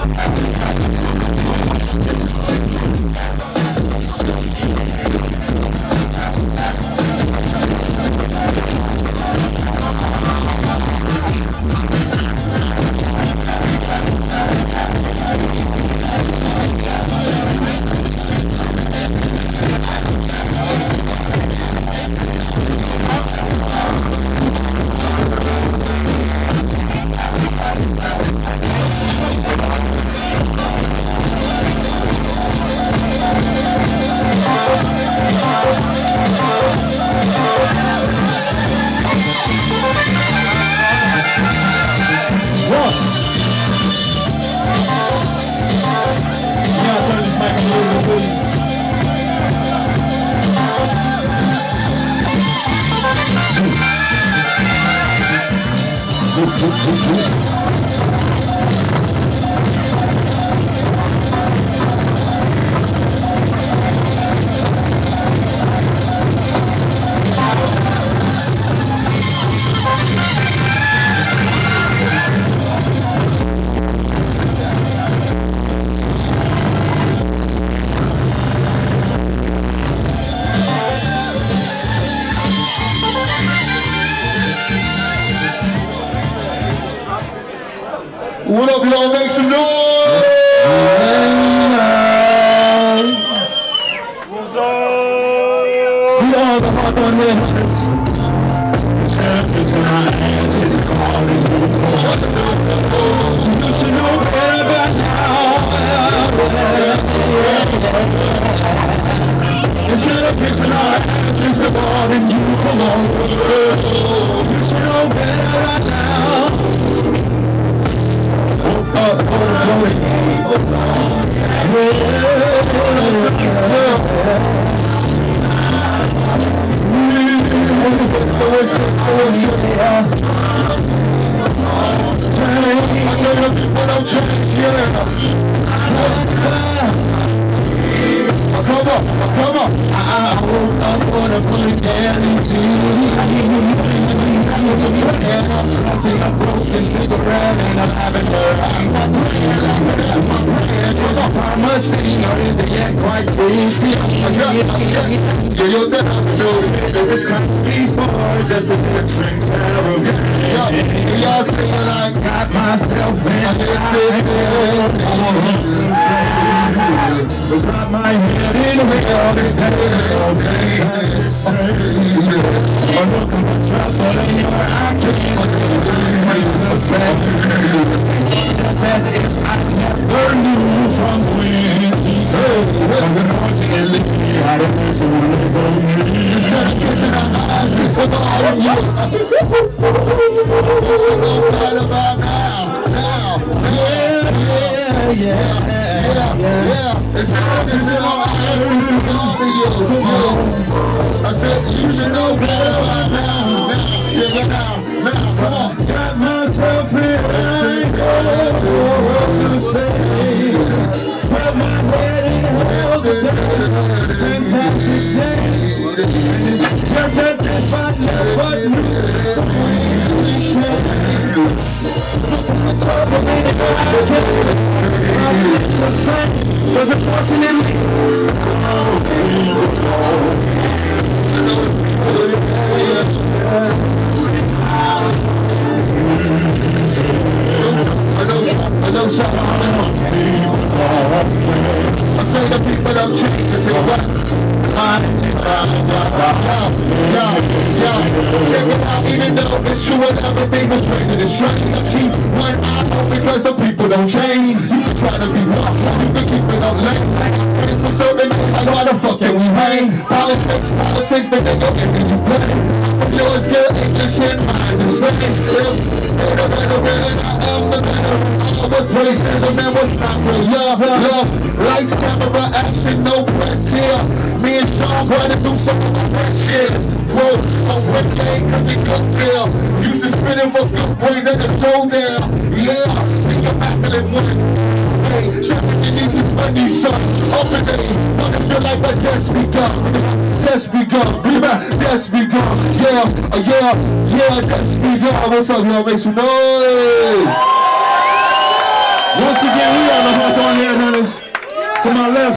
What up, y'all? Make some noise! What's up? We are the Hawthorne Headhunters. The champions in our hands is calling you. You should know better by now. The champions in our hands is the ball and you belong. You should know better by now. Us for glory. Come on. I woke up for the funny daddy smoking a broken cigarette and I'm having her. I'm a singer, is it yet quite crazy? It's come before, just a different kind of got myself in got my head in hell. I'm looking for trouble in your just as if I never knew from when I'm the north and Italy. I don't know so wonderful. It's gonna kiss in our eyes. It's all of you. Yeah. It's in our eyes. I said you should know better by now. Now, come on. Got myself in, I ain't gonna say. Put my head in hell today. Fantastic day. Just as if I never knew. Trouble in it, I can't. Was unfortunately I say the people don't change, they say what? Check it out, even though it's true and everything's a stranger to strange. I keep one eye open because some people don't change. You can try to be rough, you can keep it up late. It's for certain, like why the fuck can we hang? Politics, they think okay, then you play. Yours good, English and minds and slang. They're the better, and I am the better. All was racism and was not real love. Lights, camera, action, no press here. Me and Sean trying to do some of my fresh years. Bro, on one day, cause we good deal. Used to spit in for good boys at the showdown. Yeah, the immaculate one. Hey, shopping in these is money, son. Open day, wanna feel like a death begun. Death begun, death begun. Yeah, death begun. What's up, y'all? Make some noise. Once again, we are my left